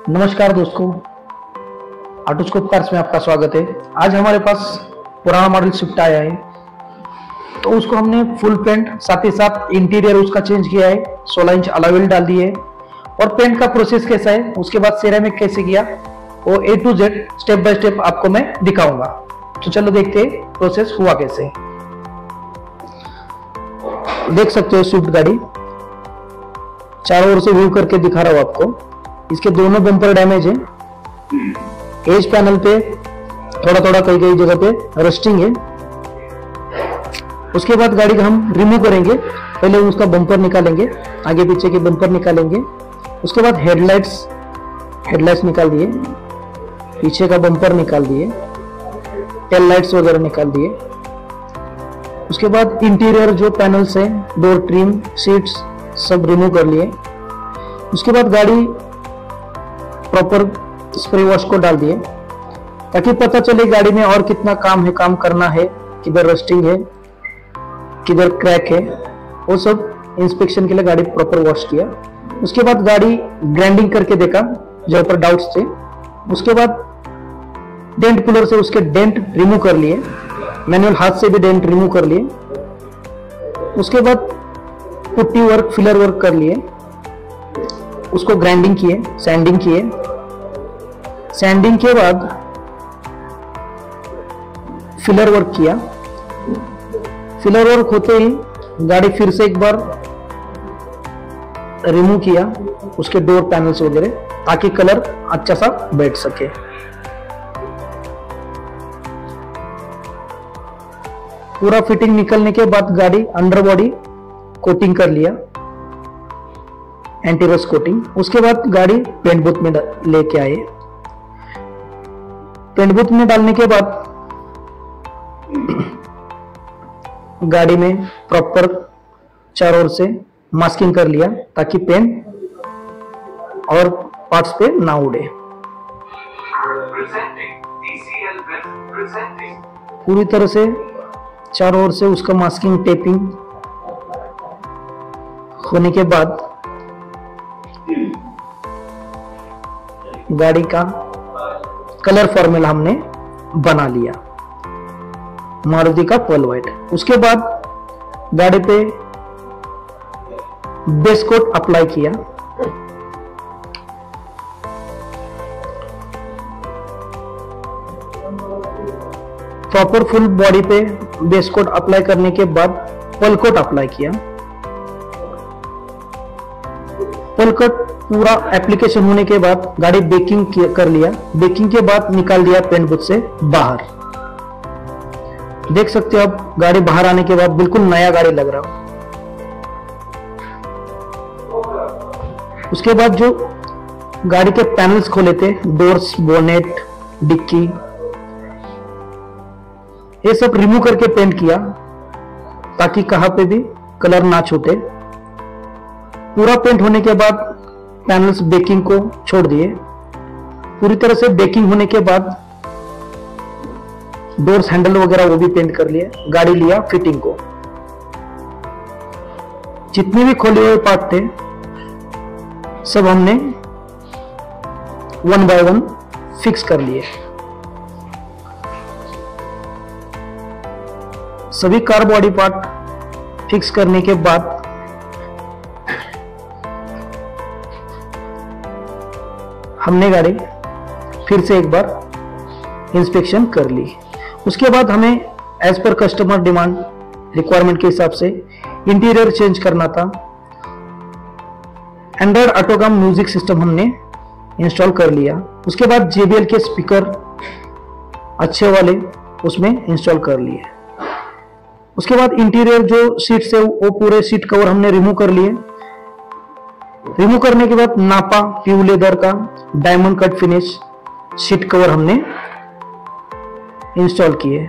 नमस्कार दोस्तों, otoscope cars में आपका स्वागत है। आज हमारे पास पुराना मॉडल स्विफ्ट आया है, तो उसको हमने फुल पेंट साथ ही साथ इंटीरियर उसका चेंज किया है। 16 इंच अलॉय व्हील डाल दिए और पेंट का प्रोसेस कैसा है, उसके बाद सेरेमिक कैसे किया, वो A to Z step by step आपको मैं दिखाऊंगा। तो चलो देखते हैं प्रोसेस हुआ कैसे। देख सकते हो स्विफ्ट गाड़ी, चारों ओर से व्यू करके दिखा रहा हूं आपको। इसके दोनों बम्पर डैमेज है। एज पैनल पे थोड़ा थोड़ा कई कई जगह पे रस्टिंग है। उसके बाद गाड़ी का हम रिमूव करेंगे। पहले उसका बम्पर निकालेंगे, आगे पीछे के बम्पर निकालेंगे। उसके बाद हेडलाइट्स निकाल दिए, पीछे का बम्पर निकाल दिए, टेल लाइट्स वगैरह निकाल दिए। उसके बाद इंटीरियर जो पैनल्स है, डोर ट्रिम, सीट्स सब रिमूव कर लिए। उसके बाद गाड़ी प्रॉपर स्प्रे वॉश को डाल दिए ताकि पता चले गाड़ी में और कितना काम करना है, किधर रस्टिंग है, किधर क्रैक है, वो सब इंस्पेक्शन के लिए गाड़ी प्रॉपर वॉश किया। उसके बाद गाड़ी ग्राइंडिंग करके देखा जहां पर डाउट्स थे। उसके बाद डेंट पुलर से उसके डेंट रिमूव कर लिए, मैनुअल हाथ से भी डेंट रिमूव कर लिए। उसके बाद पुट्टी वर्क, फिलर वर्क कर लिए, उसको ग्राइंडिंग किए, सैंडिंग किए। सैंडिंग के बाद फिलर वर्क किया। फिलर वर्क होते ही गाड़ी फिर से एक बार रिमूव किया उसके डोर पैनल्स वगैरह, ताकि कलर अच्छा सा बैठ सके। पूरा फिटिंग निकलने के बाद गाड़ी अंडर बॉडी कोटिंग कर लिया, एंटी रस्ट कोटिंग। उसके बाद गाड़ी पेंट बूथ में लेके आए। पेंट बूथ में डालने के बाद गाड़ी में प्रॉपर चारों ओर से मास्किंग कर लिया ताकि पेंट और पार्ट्स पे ना उड़े। पूरी तरह से चारों ओर से उसका मास्किंग, टेपिंग होने के बाद गाड़ी का कलर फॉर्मूला हमने बना लिया, मारुति का पर्ल व्हाइट। उसके बाद गाड़ी पे बेस कोट अप्लाई किया। प्रॉपर फुल बॉडी पे बेस कोट अप्लाई करने के बाद पर्ल कोट अप्लाई किया। पर्ल कोट पूरा एप्लीकेशन होने के बाद गाड़ी बेकिंग कर लिया। बेकिंग के बाद निकाल दिया पेंट बूथ से बाहर। देख सकते हो आप, गाड़ी बाहर आने के बाद बिल्कुल नया गाड़ी लग रहा है। उसके बाद जो गाड़ी के पैनल्स खोले थे, डोर्स, बोनेट, डिक्की, ये सब रिमूव करके पेंट किया ताकि कहां पे भी कलर ना छूटे। पूरा पेंट होने के बाद पैनल्स बेकिंग को छोड़ दिए। पूरी तरह से बेकिंग होने के बाद डोर्स, हैंडल वगैरह वो भी पेंट कर लिए। गाड़ी लिया फिटिंग को। जितने भी खोले हुए पार्ट थे सब हमने 1 by 1 फिक्स कर लिए। सभी कार बॉडी पार्ट फिक्स करने के बाद हमने गाड़ी फिर से एक बार इंस्पेक्शन कर ली। उसके बाद हमें एज पर कस्टमर डिमांड, रिक्वायरमेंट के हिसाब से इंटीरियर चेंज करना था। एंड्रॉइड ऑटोग्राम म्यूजिक सिस्टम हमने इंस्टॉल कर लिया। उसके बाद JBL के स्पीकर अच्छे वाले उसमें इंस्टॉल कर लिए। उसके बाद इंटीरियर जो सीट्स है वो पूरे सीट कवर हमने रिमूव कर लिए। रिमूव करने के बाद नापा प्यू लेदर का diamond cut finish seat cover हमने इंस्टॉल किए।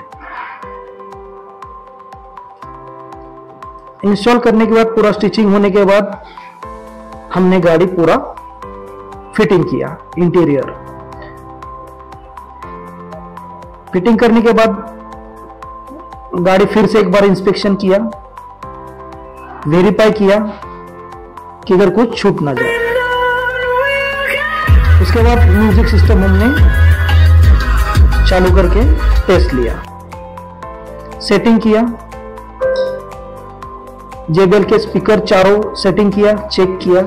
इंस्टॉल करने के बाद पूरा स्टिचिंग होने के बाद हमने गाड़ी पूरा फिटिंग किया। इंटीरियर फिटिंग करने के बाद गाड़ी फिर से एक बार इंस्पेक्शन किया, वेरीफाई किया कि इधर कुछ छूट ना जाए। उसके बाद म्यूजिक सिस्टम हमने चालू करके टेस्ट लिया, सेटिंग किया, JBL के स्पीकर चारों सेटिंग किया, चेक किया।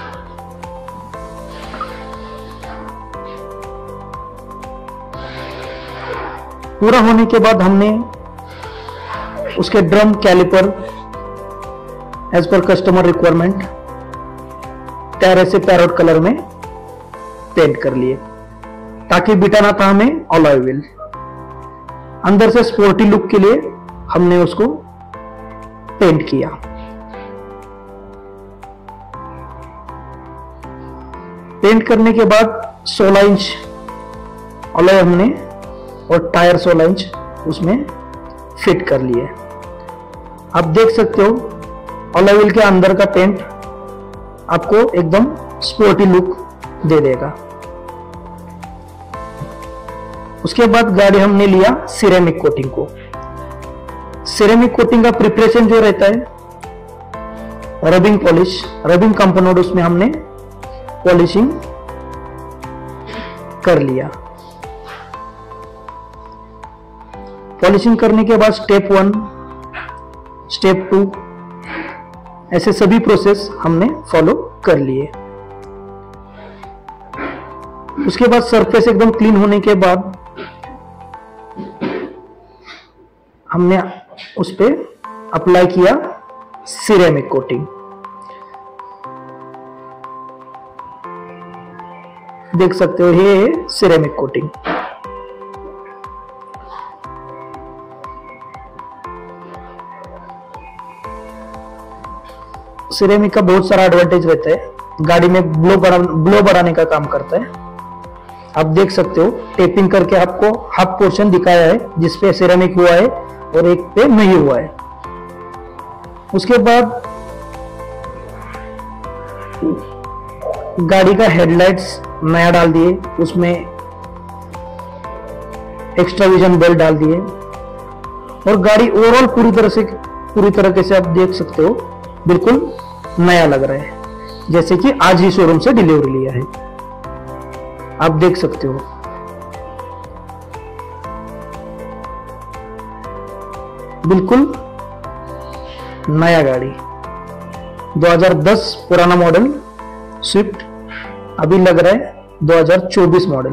पूरा होने के बाद हमने उसके ड्रम कैलिपर एज पर कस्टमर रिक्वायरमेंट टैरे से पैरोट कलर में पेंट कर लिए, ताकि बिटाना था हमें अलॉय व्हील। अंदर से स्पोर्टी लुक के लिए हमने उसको पेंट किया। पेंट करने के बाद 16 इंच अलॉय हमने और टायर 16 इंच उसमें फिट कर लिए। आप देख सकते हो अलॉय व्हील के अंदर का पेंट आपको एकदम स्पोर्टी लुक दे देगा। उसके बाद गाड़ी हमने लिया सिरेमिक कोटिंग को। सिरेमिक कोटिंग का प्रिपरेशन जो रहता है रबिंग पॉलिश, रबिंग कंपोनेंट उसमें हमने पॉलिशिंग कर लिया। पॉलिशिंग करने के बाद स्टेप 1, स्टेप 2 ऐसे सभी प्रोसेस हमने फॉलो कर लिए। उसके बाद सरफेस एकदम क्लीन होने के बाद हमने उस पे अप्लाई किया सिरेमिक कोटिंग। देख सकते हो ये है सिरेमिक कोटिंग। सिरेमिक का बहुत सारा एडवांटेज रहता है, गाड़ी में ब्लो बढ़ाने का काम करता है। आप देख सकते हो टेपिंग करके आपको हाफ पोर्शन दिखाया है जिसपे सिरेमिक हुआ है और एक पे नहीं हुआ है। उसके बाद गाड़ी का हेडलाइट्स नया डाल दिए, उसमें एक्स्ट्रा विजन बेल्ट डाल दिए और गाड़ी ओवरऑल पूरी तरीके से आप देख सकते हो बिल्कुल नया लग रहा है, जैसे कि आज ही शोरूम से डिलीवरी लिया है। आप देख सकते हो बिल्कुल नया गाड़ी। 2010 पुराना मॉडल स्विफ्ट, अभी लग रहा है 2024 मॉडल।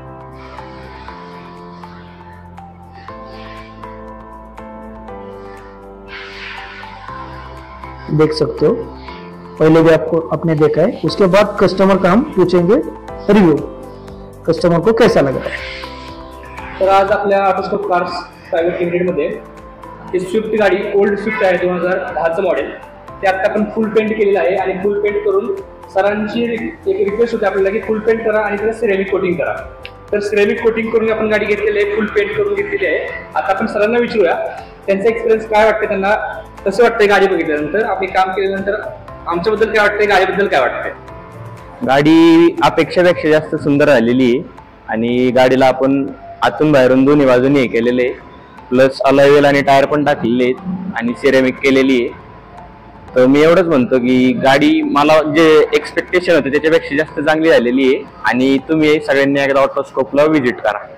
देख सकते हो, पहले भी आपको आपने देखा है। उसके बाद कस्टमर का हम पूछेंगे रिव्यू, कस्टमर को कैसा लग रहा है। तर आज आपल्या ऑटोस्कोप कार्स प्रायव्हेट लिमिटेड मध्ये ही स्विफ्ट गाडी ओल्ड स्विफ्ट आहे 2010चं मॉडेल, ते आता आपण फुल पेंट केलेलं आहे आणि फुल पेंट करून सरांची एक रिक्वेस्ट होती आपल्याला की फुल पेंट करा आणि त्याला सिरेमिक कोटिंग करा। तर सिरेमिक कोटिंग करून आपण गाडी घेतलेली आहे, फुल पेंट करून घेतलेली आहे। आता आपण सरांना विचारूया त्यांचा एक्सपिरियन्स काय वाटते, त्यांना कसं वाटतंय गाडी बघितल्यानंतर, आपले काम केल्यानंतर आमच्याबद्दल काय वाटतंय, गाडीबद्दल काय वाटतंय। गाडी अपेक्षापेक्षा जास्त सुंदर झालेली आहे आणि गाडीला आपण आतून बाहेरून दोन्ही बाजूने हे केलेले आहे, प्लस अलॉय व्हील आणि टायर पण टाकलेले आहेत आणि सिरेमिक केलेली आहे। तर मी एवढंच म्हणतो की गाडी मला जे एक्सपेक्टेशन होते त्याच्यापेक्षा जास्त चांगली झालेली आहे आणि तुम्ही सगळ्यांनी एकदा ऑटोस्कोपला व्हिजिट करा।